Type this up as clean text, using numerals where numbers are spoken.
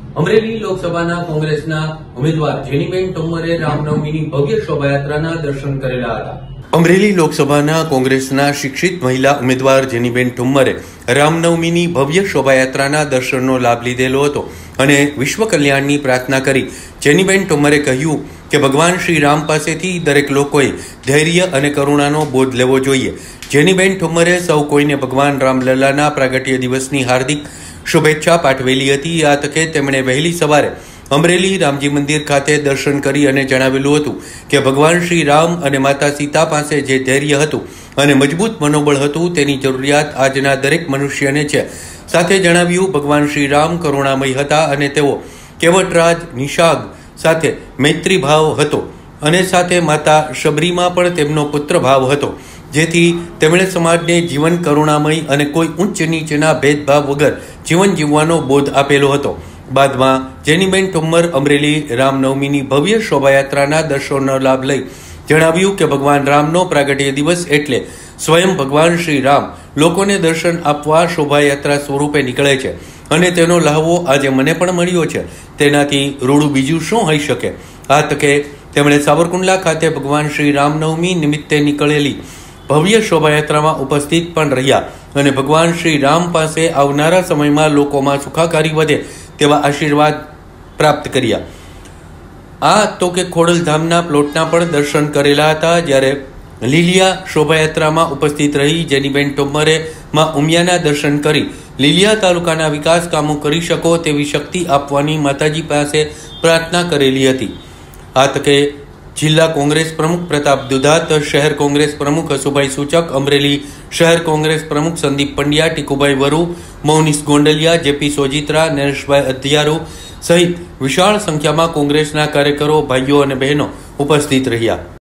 અમરેલી લોકસભાના કોંગ્રેસના ઉમેદવાર જેનીબેન ઠુમ્મરે રામનવમીની ભવ્ય શોભાયાત્રાના દર્શન કરેલા હતા। અમરેલી લોકસભાના કોંગ્રેસના શિક્ષિત મહિલા ઉમેદવાર જેનીબેન ઠુમ્મરે રામનવમીની ભવ્ય શોભાયાત્રાના દર્શનનો લાભ લીધેલો હતો અને વિશ્વ કલ્યાણની પ્રાર્થના કરી। જેનીબેન ઠુમ્મરે કહ્યું કે ભગવાન શ્રી રામ પાસેથી દરેક લોકોએ ધૈર્ય અને કરુણાનો બોધ લેવો જોઈએ। જેનીબેન ઠુમ્મરે સૌ કોઈને ભગવાન રામલલ્લાના પ્રાગટ્ય દિવસની હાર્દિક શુભેચ્છા પાઠવેલી હતી। આ તકે તેમણે વહેલી સવારે અમરેલી રામજી મંદિર ખાતે દર્શન કરી અને જણાવેલું હતું કે ભગવાન શ્રી રામ અને માતા સીતા પાસે જે ધૈર્ય હતું અને મજબૂત મનોબળ હતું તેની જરૂરિયાત આજના દરેક મનુષ્યને છે। સાથે જણાવ્યું ભગવાન શ્રી રામ કરુણામય હતા અને તેઓ કેવટરાજ નિષાદ સાથે મૈત્રી ભાવ હતો અને સાથે માતા શબરીમાં પણ તેમનો પુત્ર ભાવ હતો, જેથી તેમણે સમાજને જીવન કરુણામય અને કોઈ ઉચ્ચ નીચના ભેદભાવ વગર જીવન જીવવાનો બોધ આપેલો હતો। બાદમાં જેનીબેન ઠુમ્મર અમરેલી રામનવમીની ભવ્ય શોભાયાત્રાના દર્શનનો લાભ લઈ જણાવ્યું કે ભગવાન રામનો પ્રાગટ્ય દિવસ એટલે સ્વયં ભગવાન શ્રી રામ લોકોને દર્શન આપવા શોભાયાત્રા સ્વરૂપે નીકળે છે અને તેનો લહાવો આજે મને પણ મળ્યો છે, તેનાથી રૂડું બીજું શું હોઈ શકે। આ તકે તેમણે સાવરકુંડલા ખાતે ભગવાન શ્રી રામનવમી નિમિત્તે નીકળેલી ભવ્ય શોભાયાત્રામાં ઉપસ્થિત પણ રહ્યા અને ભગવાન શ્રી રામ પાસે આવનારા સમયમાં લોકોમાં સુખાકારી વધે તેવા આશીર્વાદ પ્રાપ્ત કર્યા। આ તો કે ખોડલધામના પ્લોટના પણ દર્શન કરેલા હતા। જ્યારે લીલિયા શોભાયાત્રામાં ઉપસ્થિત રહી જેનીબેન ઠુમ્મરે માં ઉમિયાના દર્શન કરી લીલિયા તાલુકાના વિકાસ કામો કરી શકો તેવી શક્તિ આપવાની માતાજી પાસે પ્રાર્થના કરેલી હતી। આ તકે જિલ્લા કોંગ્રેસ પ્રમુખ પ્રતાપ દુધાત, શહેર કોંગ્રેસ પ્રમુખ હસુભાઈ સૂચક, અમરેલી શહેર કોંગ્રેસ પ્રમુખ સંદીપ પંડ્યા, ટીકુભાઈ વરુ, મૌનીશ ગોંડલિયા, જેપી સોજિત્રા, નરેશભાઈ અધિયારુ સહિત વિશાળ સંખ્યામાં કોંગ્રેસના કાર્યકરો, ભાઈઓ અને બહેનો ઉપસ્થિત રહ્યા।